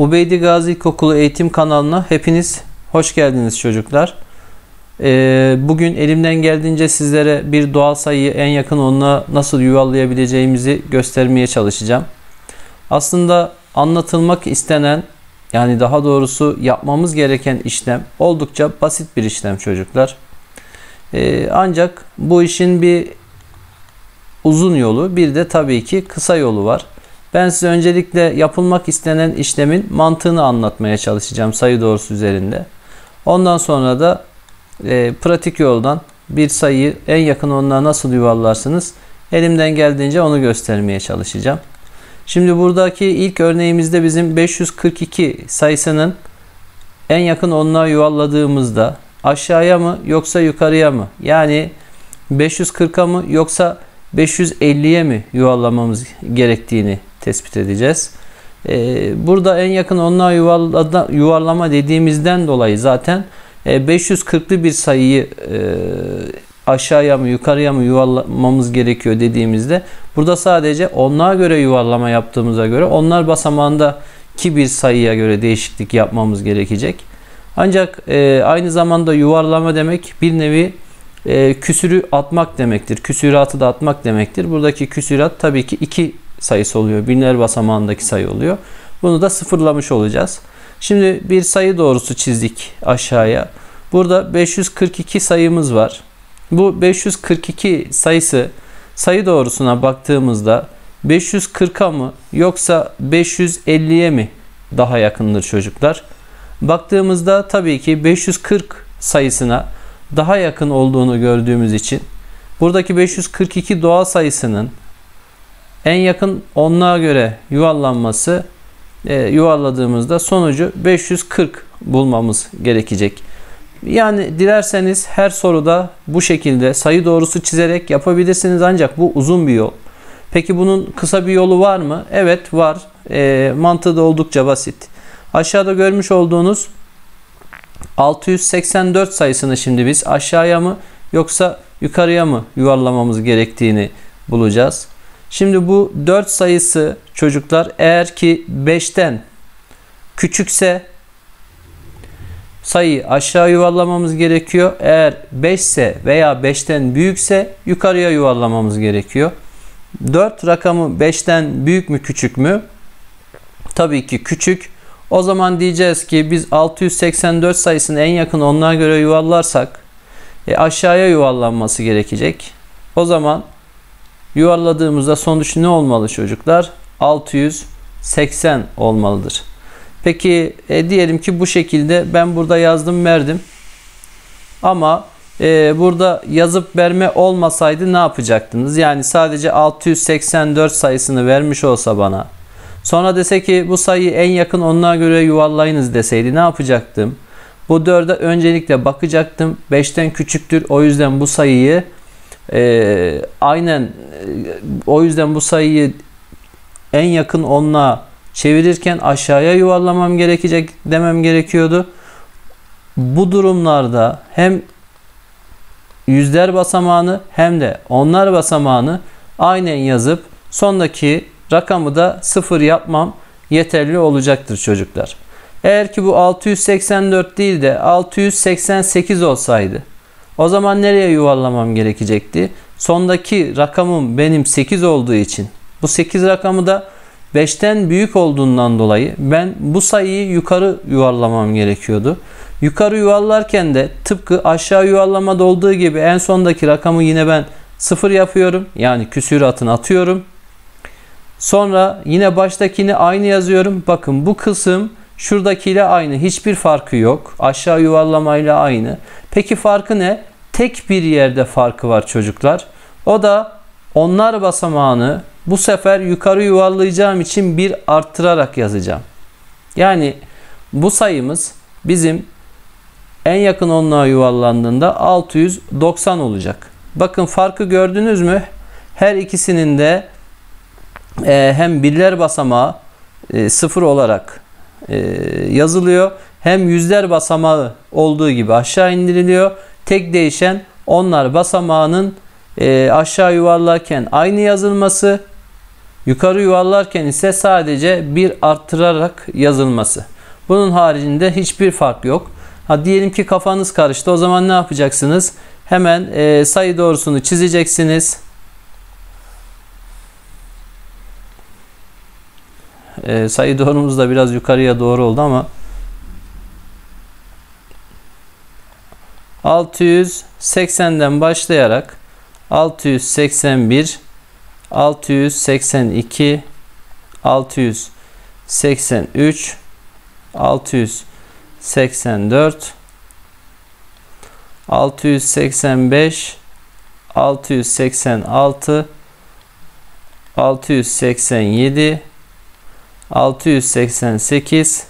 Ubeydi Gazi İlkokulu eğitim kanalına hepiniz hoş geldiniz çocuklar. Bugün elimden geldiğince sizlere bir doğal sayıyı en yakın onluğa nasıl yuvarlayabileceğimizi göstermeye çalışacağım. Aslında anlatılmak istenen, yani daha doğrusu yapmamız gereken işlem oldukça basit bir işlem çocuklar. Ancak bu işin bir uzun yolu, bir de tabii ki kısa yolu var. Ben size öncelikle yapılmak istenen işlemin mantığını anlatmaya çalışacağım sayı doğrusu üzerinde. Ondan sonra da pratik yoldan bir sayıyı en yakın onluğa nasıl yuvarlarsınız, elimden geldiğince onu göstermeye çalışacağım. Şimdi buradaki ilk örneğimizde bizim 542 sayısının en yakın onluğa yuvarladığımızda aşağıya mı yoksa yukarıya mı, yani 540'a mı yoksa 550'ye mi yuvarlamamız gerektiğini tespit edeceğiz. Burada en yakın onluğa yuvarlama dediğimizden dolayı zaten 540'lı bir sayıyı aşağıya mı yukarıya mı yuvarlamamız gerekiyor dediğimizde burada sadece onluğa göre yuvarlama yaptığımıza göre onlar basamağındaki bir sayıya göre değişiklik yapmamız gerekecek. Ancak aynı zamanda yuvarlama demek bir nevi küsürü atmak demektir. Küsüratı da atmak demektir. Buradaki küsürat tabii ki 2 sayısı oluyor. Binler basamağındaki sayı oluyor. Bunu da sıfırlamış olacağız. Şimdi bir sayı doğrusu çizdik aşağıya. Burada 542 sayımız var. Bu 542 sayısı sayı doğrusuna baktığımızda 540'a mı yoksa 550'ye mi daha yakındır çocuklar? Baktığımızda tabii ki 540 sayısına daha yakın olduğunu gördüğümüz için buradaki 542 doğal sayısının en yakın onluğa göre yuvarlanması, yuvarladığımızda sonucu 540 bulmamız gerekecek. Yani dilerseniz her soruda bu şekilde sayı doğrusu çizerek yapabilirsiniz, ancak bu uzun bir yol. Peki bunun kısa bir yolu var mı? Evet, var. Mantığı da oldukça basit. Aşağıda görmüş olduğunuz 684 sayısını şimdi biz aşağıya mı yoksa yukarıya mı yuvarlamamız gerektiğini bulacağız. Şimdi bu 4 sayısı çocuklar eğer ki 5'ten küçükse sayıyı aşağı yuvarlamamız gerekiyor. Eğer 5 ise veya 5'ten büyükse yukarıya yuvarlamamız gerekiyor. 4 rakamı 5'ten büyük mü küçük mü? Tabii ki küçük. O zaman diyeceğiz ki biz 684 sayısını en yakın onluğa göre yuvarlarsak aşağıya yuvarlanması gerekecek. O zaman yuvarladığımızda sonuç ne olmalı çocuklar? 680 olmalıdır. Peki diyelim ki bu şekilde ben burada yazdım verdim. Ama burada yazıp verme olmasaydı ne yapacaktınız? Yani sadece 684 sayısını vermiş olsa bana. Sonra dese ki bu sayıyı en yakın onluğa göre yuvarlayınız deseydi ne yapacaktım? Bu 4'e öncelikle bakacaktım. 5'ten küçüktür. O yüzden bu sayıyı bu sayıyı en yakın onluğa çevirirken aşağıya yuvarlamam gerekecek demem gerekiyordu. Bu durumlarda hem yüzler basamağını hem de onlar basamağını aynen yazıp sondaki rakamı da 0 yapmam yeterli olacaktır çocuklar. Eğer ki bu 684 değil de 688 olsaydı o zaman nereye yuvarlamam gerekecekti? Sondaki rakamım benim 8 olduğu için bu 8 rakamı da 5'ten büyük olduğundan dolayı ben bu sayıyı yukarı yuvarlamam gerekiyordu. Yukarı yuvarlarken de tıpkı aşağı yuvarlamada olduğu gibi en sondaki rakamı yine ben 0 yapıyorum. Yani küsuratını atıyorum. Sonra yine baştakini aynı yazıyorum. Bakın bu kısım şuradakiyle aynı. Hiçbir farkı yok. Aşağı yuvarlamayla aynı. Peki farkı ne? Tek bir yerde farkı var çocuklar. O da onlar basamağını bu sefer yukarı yuvarlayacağım için bir arttırarak yazacağım. Yani bu sayımız bizim en yakın onluğa yuvarlandığında 690 olacak. Bakın farkı gördünüz mü? Her ikisinin de hem birler basamağı 0 olarak yazılıyor. Hem yüzler basamağı olduğu gibi aşağı indiriliyor. Tek değişen onlar basamağının aşağı yuvarlarken aynı yazılması Yukarı yuvarlarken ise sadece bir arttırarak yazılması. Bunun haricinde hiçbir fark yok. Diyelim ki kafanız karıştı. O zaman ne yapacaksınız? Hemen sayı doğrusunu çizeceksiniz. Sayı doğrumuz da biraz yukarıya doğru oldu ama 680'den başlayarak 681, 682, 683, 684, 685, 686, 687, 688,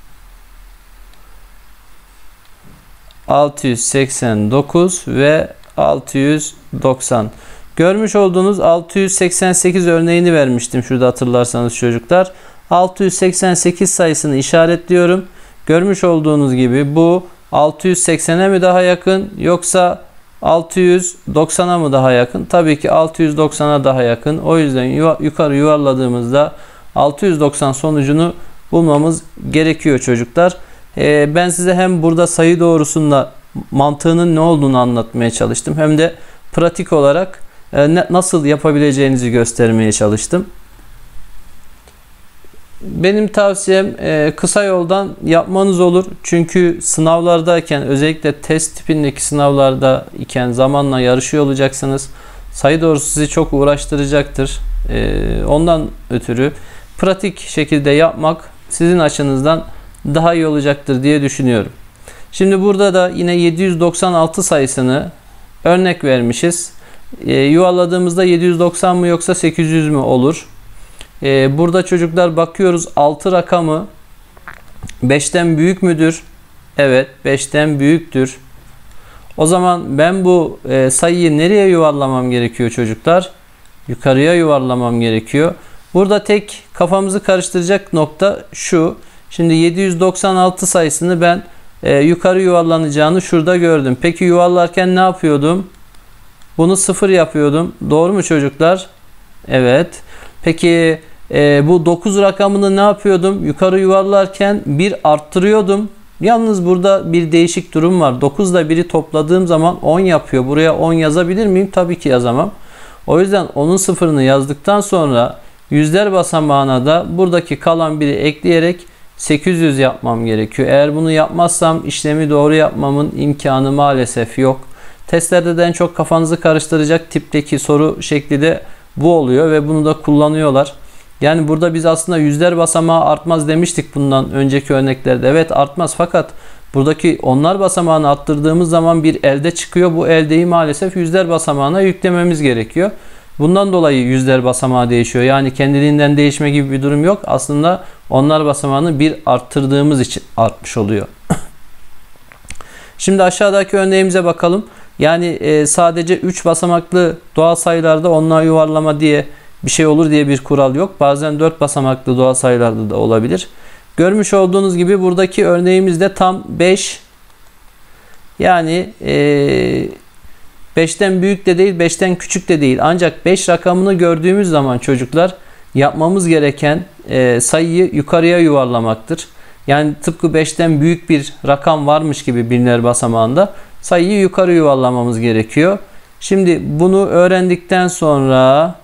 689 ve 690. Görmüş olduğunuz 688 örneğini vermiştim şurada, hatırlarsanız çocuklar. 688 sayısını işaretliyorum. Görmüş olduğunuz gibi bu 680'e mi daha yakın yoksa 690'a mı daha yakın? Tabii ki 690'a daha yakın. O yüzden yukarı yuvarladığımızda 690 sonucunu bulmamız gerekiyor çocuklar. Ben size hem burada sayı doğrusunda mantığının ne olduğunu anlatmaya çalıştım, hem de pratik olarak nasıl yapabileceğinizi göstermeye çalıştım. Benim tavsiyem kısa yoldan yapmanız olur. Çünkü sınavlardayken, özellikle test tipindeki sınavlarda iken zamanla yarışıyor olacaksınız. Sayı doğrusu sizi çok uğraştıracaktır. Ondan ötürü pratik şekilde yapmak sizin açınızdan daha iyi olacaktır diye düşünüyorum. Şimdi burada da yine 796 sayısını örnek vermişiz. Yuvarladığımızda 790 mı yoksa 800 mü olur? Burada çocuklar bakıyoruz, 6 rakamı 5'ten büyük müdür? Evet, 5'ten büyüktür. O zaman ben bu sayıyı nereye yuvarlamam gerekiyor çocuklar? Yukarıya yuvarlamam gerekiyor. Burada tek kafamızı karıştıracak nokta şu. Şimdi 796 sayısını ben yukarı yuvarlanacağını şurada gördüm. Peki yuvarlarken ne yapıyordum? Bunu 0 yapıyordum. Doğru mu çocuklar? Evet. Peki bu 9 rakamını ne yapıyordum? Yukarı yuvarlarken 1 arttırıyordum. Yalnız burada bir değişik durum var. 9 ile 1'i topladığım zaman 10 yapıyor. Buraya 10 yazabilir miyim? Tabii ki yazamam. O yüzden onun sıfırını yazdıktan sonra yüzler basamağına da buradaki kalan 1'i ekleyerek 800 yapmam gerekiyor. Eğer bunu yapmazsam işlemi doğru yapmamın imkanı maalesef yok. Testlerde de en çok kafanızı karıştıracak tipteki soru şekli de bu oluyor ve bunu da kullanıyorlar. Yani burada biz aslında yüzler basamağı artmaz demiştik bundan önceki örneklerde. Evet, artmaz, fakat buradaki onlar basamağını arttırdığımız zaman bir elde çıkıyor. Bu eldeyi maalesef yüzler basamağına yüklememiz gerekiyor. Bundan dolayı yüzler basamağı değişiyor. Yani kendiliğinden değişme gibi bir durum yok. Aslında onlar basamağını bir arttırdığımız için artmış oluyor. Şimdi aşağıdaki örneğimize bakalım. Yani sadece 3 basamaklı doğal sayılarda onlar yuvarlama diye bir şey olur diye bir kural yok. Bazen 4 basamaklı doğal sayılarda da olabilir. Görmüş olduğunuz gibi buradaki örneğimizde tam 5. Yani 5'ten büyük de değil, 5'ten küçük de değil. Ancak 5 rakamını gördüğümüz zaman çocuklar yapmamız gereken sayıyı yukarıya yuvarlamaktır. Yani tıpkı 5'ten büyük bir rakam varmış gibi binler basamağında sayıyı yukarı yuvarlamamız gerekiyor. Şimdi bunu öğrendikten sonra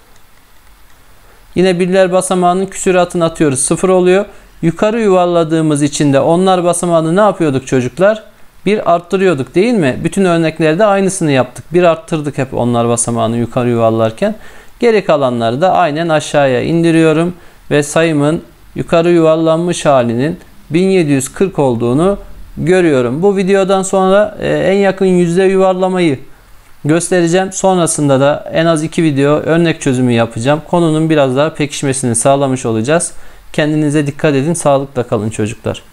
yine birler basamağının küsuratını atıyoruz. 0 oluyor. Yukarı yuvarladığımız için de onlar basamağını ne yapıyorduk çocuklar? Bir arttırıyorduk değil mi? Bütün örneklerde aynısını yaptık. Bir arttırdık hep onlar basamağını yukarı yuvarlarken. Geri kalanları da aynen aşağıya indiriyorum. Ve sayımın yukarı yuvarlanmış halinin 1740 olduğunu görüyorum. Bu videodan sonra en yakın yüzde yuvarlamayı göstereceğim. Sonrasında da en az 2 video örnek çözümü yapacağım. Konunun biraz daha pekişmesini sağlamış olacağız. Kendinize dikkat edin. Sağlıkla kalın çocuklar.